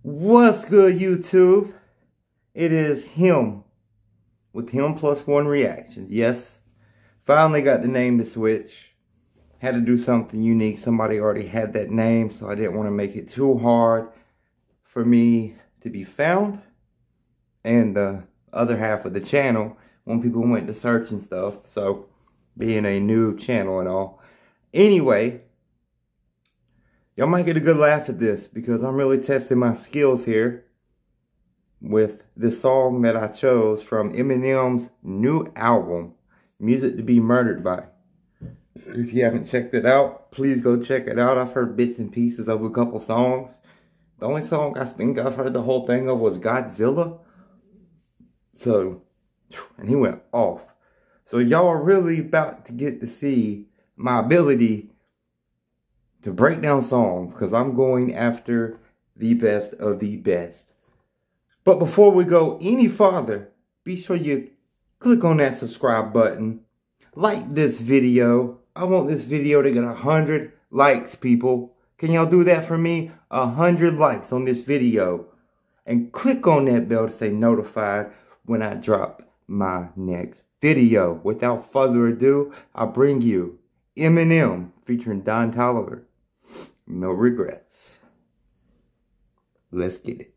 What's good, YouTube? It is him with him plus one reactions. Yes, finally got the name to switch. Had to do something unique. Somebody already had that name, so I didn't want to make it too hard for me to be found. And the other half of the channel, when people went to search and stuff. So, being a new channel and all. Anyway, y'all might get a good laugh at this because I'm really testing my skills here with this song that I chose from Eminem's new album, Music to Be Murdered By. If you haven't checked it out, please go check it out. I've heard bits and pieces of a couple songs. The only song I think I've heard the whole thing of was Godzilla. So, and he went off. So y'all are really about to get to see my ability to break down songs, because I'm going after the best of the best. But before we go any farther, be sure you click on that subscribe button. Like this video. I want this video to get 100 likes, people. Can y'all do that for me? 100 likes on this video. And click on that bell to stay notified when I drop my next video. Without further ado, I bring you Eminem featuring Toliver. No regrets. Let's get it.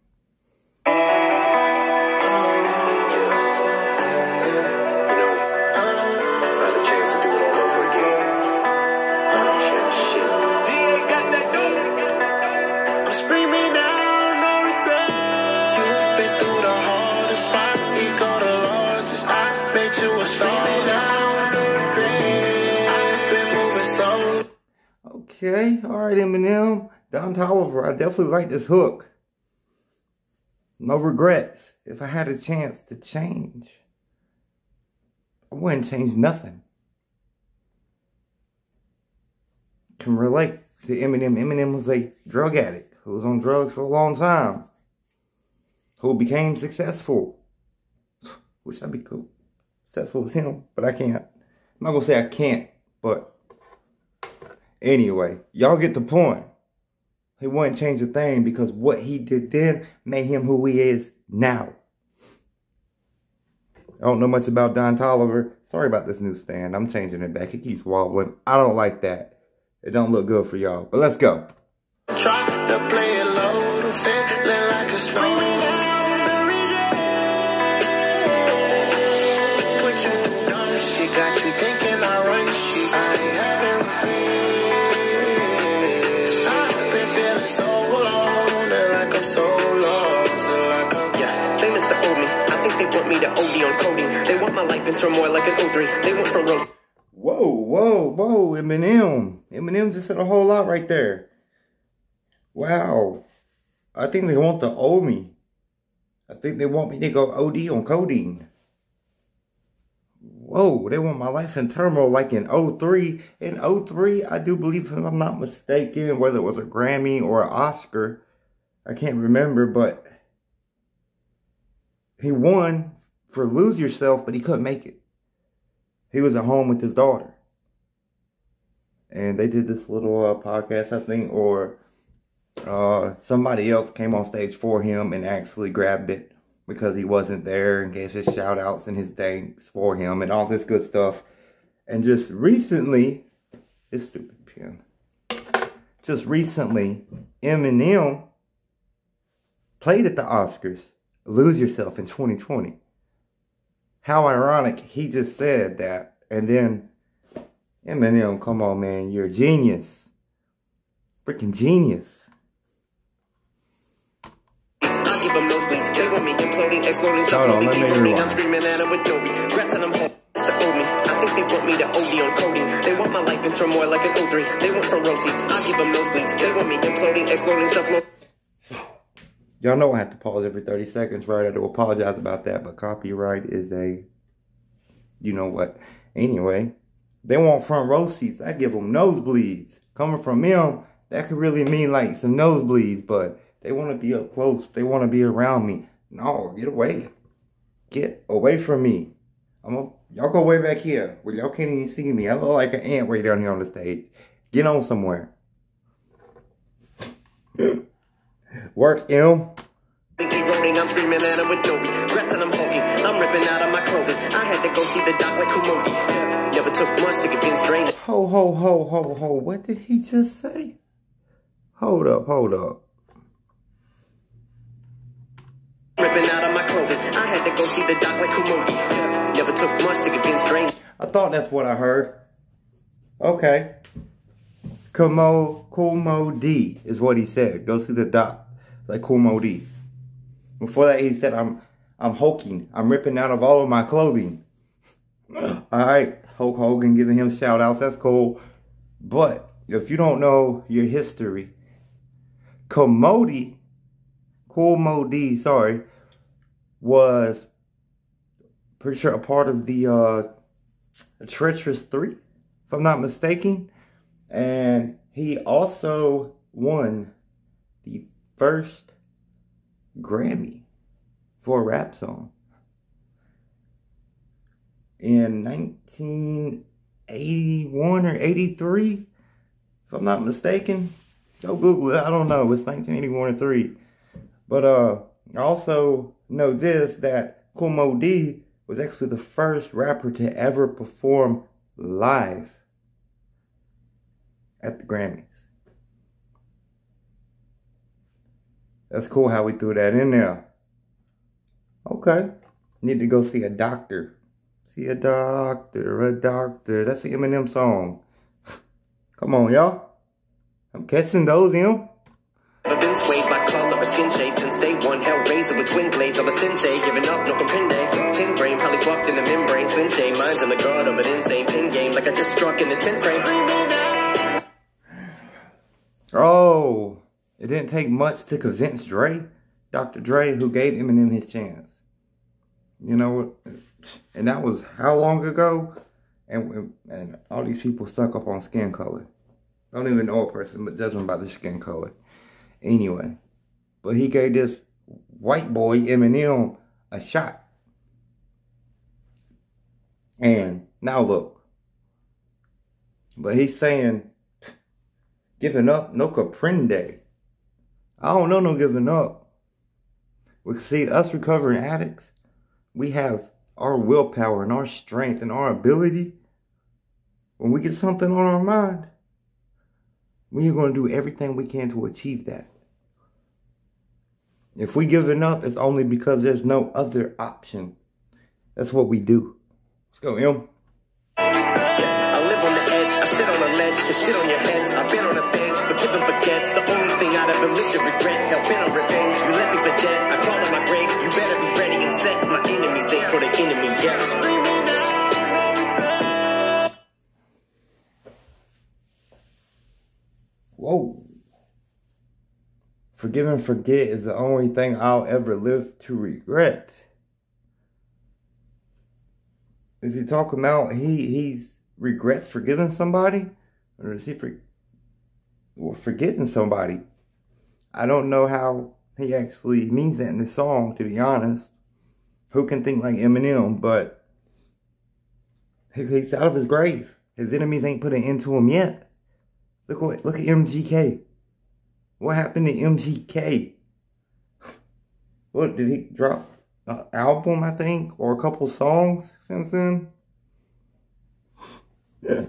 Okay, alright Eminem, Toliver, I definitely like this hook. No regrets. If I had a chance to change, I wouldn't change nothing. Can relate to Eminem. Eminem was a drug addict who was on drugs for a long time, who became successful. Wish I'd be cool, successful as him, but I can't. I'm not gonna say I can't, but anyway, y'all get the point. He wouldn't change a thing because what he did then made him who he is now. I don't know much about Toliver. Sorry about this new stand. I'm changing it back. It keeps wobbling. I don't like that. It don't look good for y'all. But let's go. Try to play it low, to feeling like a screaming down the regret. Put you through dumb shit, got you thinking I run shit. I ain't having I've been feeling so alone, and like I'm so lost, and like I'm they miss the old me. I think they want me to OD on coding. They want my life in turmoil like an O3. They want from Rose. Whoa, Eminem. Eminem just said a whole lot right there. Wow. I think they want to owe me. I think they want me to go OD on codeine. Whoa, they want my life in turmoil like in 03. In 03, I do believe, if I'm not mistaken, whether it was a Grammy or an Oscar, I can't remember, but he won for Lose Yourself, but he couldn't make it. He was at home with his daughter. And they did this little podcast, I think, or somebody else came on stage for him and actually grabbed it because he wasn't there and gave his shout outs and his thanks for him and all this good stuff. And just recently, this stupid pen. Just recently, Eminem played at the Oscars, Lose Yourself in 2020. How ironic, he just said that. And then, Eminem, come on, man, you're a genius. Freaking genius. I give them nosebleeds. They want me imploding, exploding, self-loathing, eroding. I'm screaming at them with no regrets, and I'm home. It's the old me. I think they want me to OD on coding. They want my life in turmoil like an O3. They want front row seats. I give them nosebleeds. They want me imploding, exploding, self-loathing. Y'all know I have to pause every 30 seconds, right? I do apologize about that, but copyright is a, you know what. Anyway, they want front row seats. I give them nosebleeds. Coming from them, that could really mean like some nosebleeds, but they want to be up close. They want to be around me. No, get away. Get away from me. Y'all go way back here where y'all can't even see me. I look like an ant way down here on the stage. Get on somewhere. Work, M. Think he rolling, I'm screaming at him with no regrets and I'm hulking. I'm ripping out of my clothing. I had to go see the doc like Kumodi. Never took much to convince Drain. Ho. What did he just say? Hold up. Ripping out of my clothing. I had to go see the doc like Kumodi. Never took much to convince Drain. I thought that's what I heard. Okay. Kumo D is what he said. Go see the doc like Kumo D. Before that, he said, I'm hulking. I'm ripping out of all of my clothing. Alright, Hulk Hogan giving him shout outs. That's cool. But if you don't know your history, Kumo D, was pretty sure a part of the Treacherous 3, if I'm not mistaken. And he also won the first Grammy for a rap song in 1981 or 83, if I'm not mistaken. Go Google it. I don't know. It's 1981 or 3. But I also know this, that Kumo D was actually the first rapper to ever perform live at the Grammys. That's cool how we threw that in there. Okay. Need to go see a doctor. See a doctor. That's the Eminem song. Come on, y'all. I'm catching those, Em. Never been swayed by color or skin shade since day one. Hellraiser with twin blades. I'm a sensei, giving up, no comprende. Tin brain, probably fucked in the membrane. Slim shade, minds in the guard of an insane pin game. Like I just struck in the 10th frame. Oh, it didn't take much to convince Dre. Dr. Dre, who gave Eminem his chance. You know what? And that was how long ago? And all these people stuck up on skin color. I don't even know a person, but judging by the skin color. Anyway, but he gave this white boy, Eminem, a shot. And now look. But he's saying, giving up, no comprende. I don't know no giving up. We see, us recovering addicts, we have our willpower and our strength and our ability. When we get something on our mind, we are going to do everything we can to achieve that. If we giving up, it's only because there's no other option. That's what we do. Let's go, Em. I live on the edge, I sit on a ledge to shit on your heads. I've been on a bench, forgive and forget. The only thing I'd ever lived to regret. Hell been on revenge, you let me for dead. I crawl on my grave, you better be ready and set. My enemies ain't for the enemy yet. Screaming out, no regret. Whoa. Forgive and forget is the only thing I'll ever live to regret. Is he talking about he's regrets forgiving somebody? Or is he forgetting somebody? I don't know how he actually means that in the song, to be honest. Who can think like Eminem? But he's out of his grave. His enemies ain't put an end to him yet. Look at MGK. What happened to MGK? What, did he drop an album, I think? Or a couple songs since then? Yeah.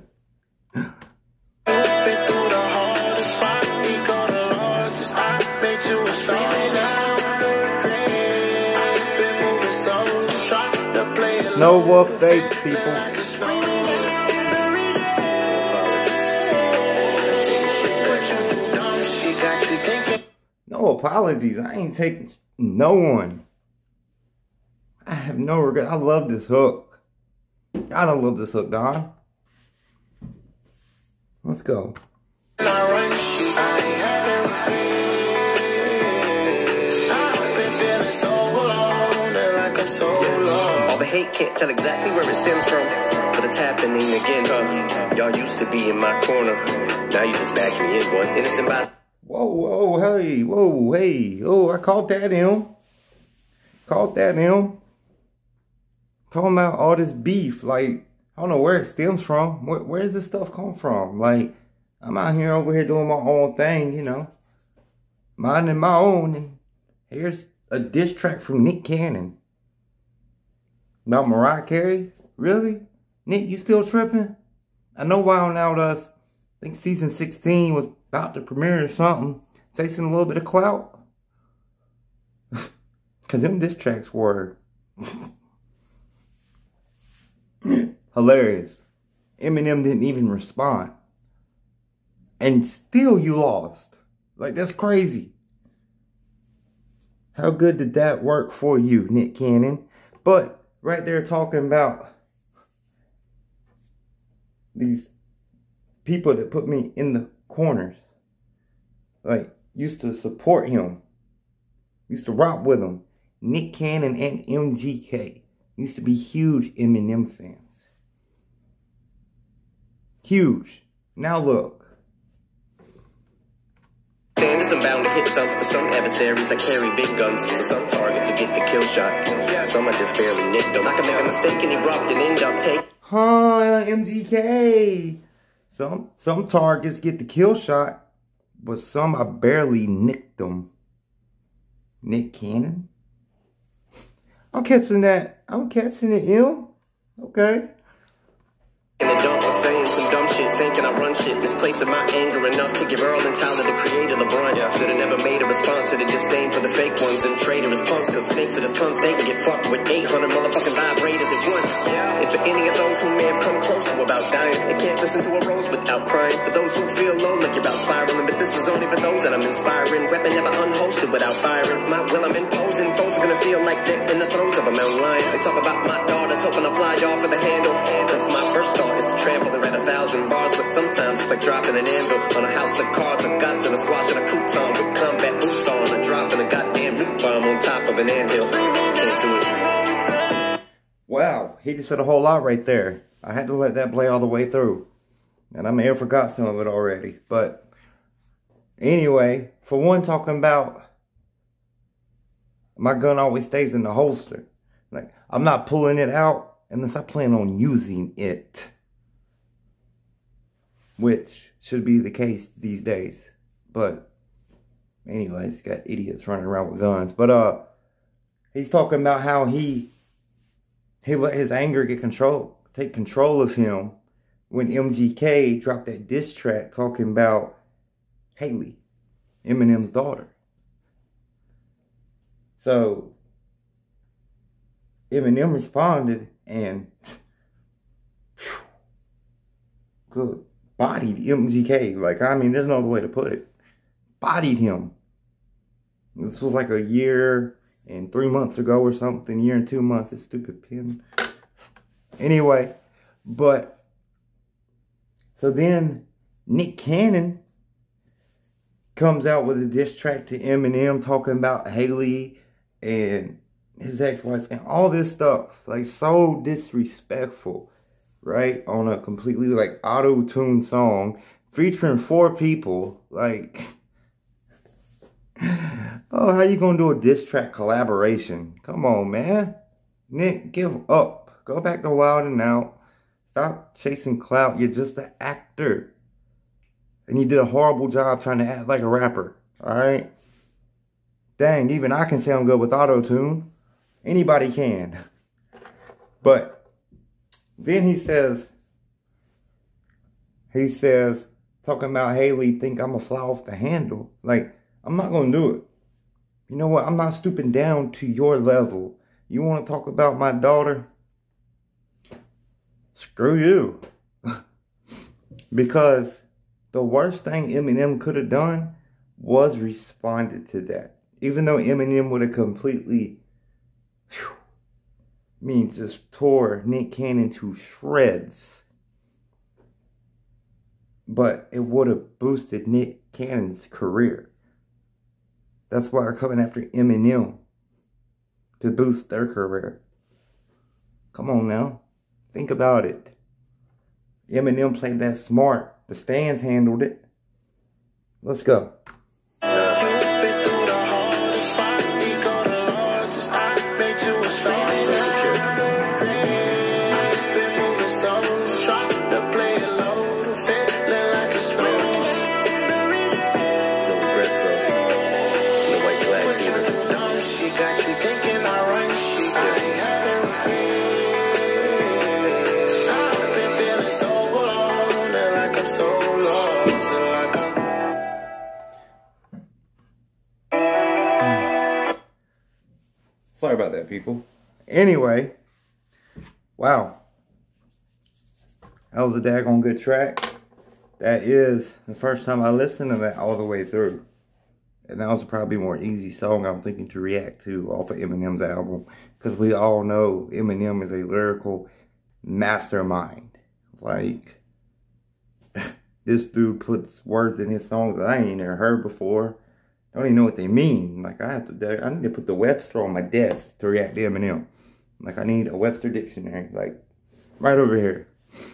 No wolf fake, people. No apologies. I ain't taking no one. I have no regret. I love this hook. I don't love this hook, Don. Let's go. All the hate can't tell exactly where it stems from, but it's happening again, huh? Y'all used to be in my corner. Now you just back me in one innocent by. Whoa, hey, oh, I caught that him. Talking about all this beef, like, I don't know where it stems from. Where does this stuff come from? Like, I'm out here over here doing my own thing, you know. minding my own, and here's a diss track from Nick Cannon about Mariah Carey. Really? Nick, you still tripping? I know Wild 'N Out Us, I think season 16 was about to premiere or something, chasing a little bit of clout. Cause them diss tracks were hilarious. Eminem didn't even respond. And still you lost. Like, that's crazy. How good did that work for you, Nick Cannon? But right there talking about these people that put me in the corners. Like, used to support him. Used to rock with him. Nick Cannon and MGK used to be huge Eminem fans. Huge. Now look. I'm bound to hit some. For some adversaries, I carry big guns. So some targets to get the kill shot. Some I just barely nicked them. I can make a mistake and erupt and end up taking. MGK. Some targets get the kill shot, but some I barely nicked them. Nick Cannon? I'm catching that. I'm catching it, M. Okay. In the dump, was saying some dumb shit, thinking I run shit, misplacing my anger enough to give Earl and Tyler the creator the brunt. Should've never made a response to the disdain for the fake ones, them traitorous punks, cause snakes are this cunts, they can get fucked with 800 motherfucking vibrators at once. And for any of those who may have come close to about dying, they can't listen to a rose without crying. For those who feel low like you're about spiraling, but this is only for those that I'm inspiring. Weapon never unhosted without firing. My will I'm imposing, folks are gonna feel like they're in the throes of a mountain lion. They talk about my daughters hoping I fly off of the handle, cause my first thought is to trample and read 1,000 bars, but sometimes it's like dropping an anvil on a house of cards. I got to the squash and a crouton with combat boots on and dropping a goddamn nuke bomb on top of an anvil. Can't do it. Wow, he just said a whole lot right there. I had to let that play all the way through, and I may have forgot some of it already. But anyway, for one, talking about my gun always stays in the holster. Like, I'm not pulling it out unless I plan on using it. Which should be the case these days. But anyways, got idiots running around with guns. But he's talking about how he let his anger take control of him when MGK dropped that diss track talking about Haley, Eminem's daughter. So Eminem responded and good. Bodied MGK. Like, I mean, there's no other way to put it. Bodied him. This was like a year and 3 months ago or something. Year and 2 months. This stupid pen. Anyway, but so then Nick Cannon comes out with a diss track to Eminem talking about Haley and his ex-wife and all this stuff. Like, so disrespectful. Right? On a completely, like, auto-tune song featuring 4 people. Like, oh, how you gonna do a diss track collaboration? Come on, man. Nick, give up. Go back to Wild 'N Out. Stop chasing clout. You're just an actor. And you did a horrible job trying to act like a rapper. Alright? Dang, even I can sound good with auto-tune. Anybody can. But then he says, talking about Haley, think I'm gonna fly off the handle. Like, I'm not gonna do it. You know what? I'm not stooping down to your level. You want to talk about my daughter? Screw you. Because the worst thing Eminem could have done was responded to that. Even though Eminem would have completely just tore Nick Cannon to shreds. But it would have boosted Nick Cannon's career. That's why they're coming after Eminem. To boost their career. Come on now. Think about it. Eminem played that smart. The stands handled it. Let's go. She do dumb shit, got you thinking I run shit. I ain't having regrets. I've been feeling so alone, that like I'm so lost, and like I'm. Sorry about that, people. Anyway, wow. That was a daggone good track. That is the first time I listened to that all the way through. And that was probably a more easy song I'm thinking to react to off of Eminem's album. Because we all know Eminem is a lyrical mastermind. Like, this dude puts words in his songs that I ain't never heard before. I don't even know what they mean. Like, I need to put the Webster on my desk to react to Eminem. Like, I need a Webster dictionary. Like, right over here.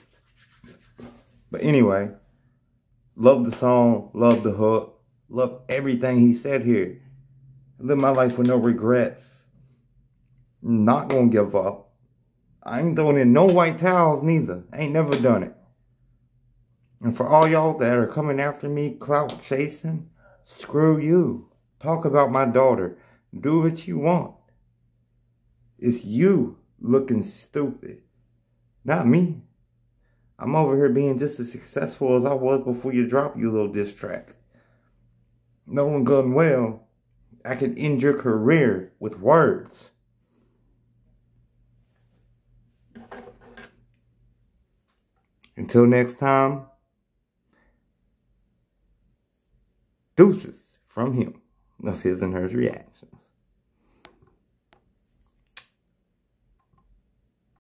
But anyway, love the song, love the hook, love everything he said here. Live my life with no regrets. Not gonna give up. I ain't throwing in no white towels neither. I ain't never done it. And for all y'all that are coming after me, clout chasing, screw you. Talk about my daughter. Do what you want. It's you looking stupid, not me. I'm over here being just as successful as I was before you dropped your little diss track. Knowing good and well, I could end your career with words. Until next time, deuces from him of his and hers reactions.